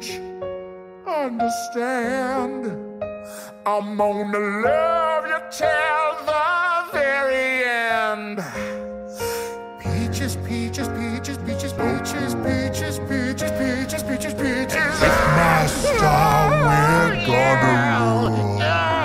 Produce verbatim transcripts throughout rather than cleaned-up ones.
peach, understand. I'm gonna love you till the very end. Peaches, peaches, peaches, peaches, peaches, peaches, peaches, peaches, peaches, peaches. Master, we're gonna rule.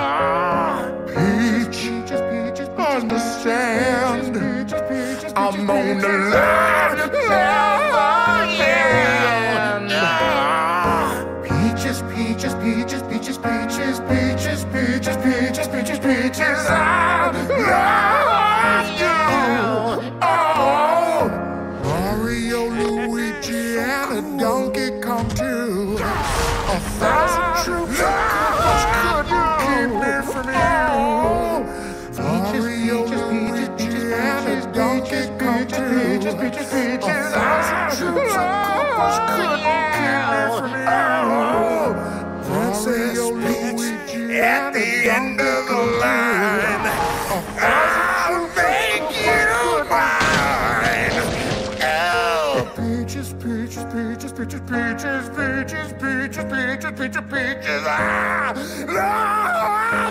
Peach, understand. I'm gonna love you till the end. Peaches, peaches, peaches, peaches, peaches, peaches, peaches, peaches, peaches, peaches. I love you. Oh, Mario, Luigi, and a donkey come too. A thousand troops couldn't keep me from you. Mario, Luigi, and a donkey come too. A thousand troops couldn't keep me from you. Mario, Luigi, at the end of the line, I'll make you mine. Oh, peaches, peaches, peaches, peaches, peaches, peaches, peaches, peaches, peaches, peaches. I love